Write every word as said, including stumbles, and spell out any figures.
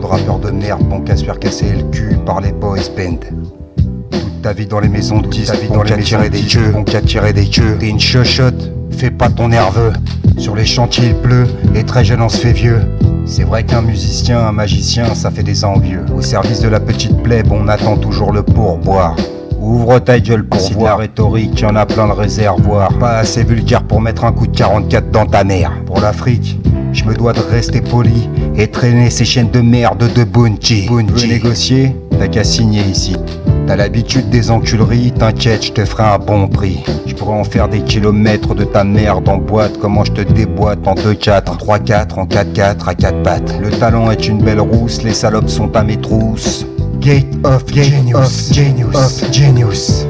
rappeur de merde, bon qu'à se faire casser le cul par les boys band. Toute ta vie dans les maisons de disques, on qu'a tiré des queues, on qu'a tiré des queues. T'es une chochotte, fais pas ton nerveux. Sur les chantiers il pleut, et très jeune on se fait vieux. C'est vrai qu'un musicien, un magicien, ça fait des envieux. Au service de la petite plèbe, on attend toujours le pourboire. Ouvre ta gueule pour voir. La rhétorique, y'en a plein le réservoir. Pas assez vulgaire pour mettre un coup de quarante-quatre dans ta mère. Pour l'Afrique, je me dois de rester poli et traîner ces chaînes de merde de Bunji. Bunji. Négocier, t'as qu'à signer ici. T'as l'habitude des enculeries, t'inquiète, je te ferai un bon prix. Je pourrais en faire des kilomètres de ta merde en boîte. Comment je te déboîte en deux quatre, en trois quatre, en quatre quatre, à quatre pattes. Le talent est une belle rousse, les salopes sont à mes trousses. Gate of Genius, of Genius, of Genius.